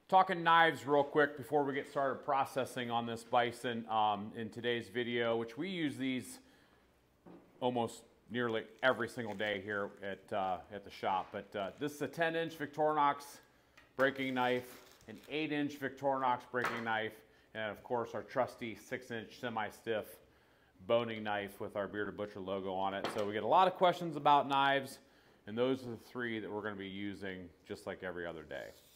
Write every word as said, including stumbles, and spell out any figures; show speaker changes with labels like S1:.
S1: Talking knives real quick before we get started processing on this bison um, in today's video, which we use these almost nearly every single day here at, uh, at the shop. But uh, this is a ten inch Victorinox breaking knife, an eight inch Victorinox breaking knife, and of course our trusty six inch semi-stiff boning knife with our Bearded Butcher logo on it. So we get a lot of questions about knives, and those are the three that we're going to be using just like every other day.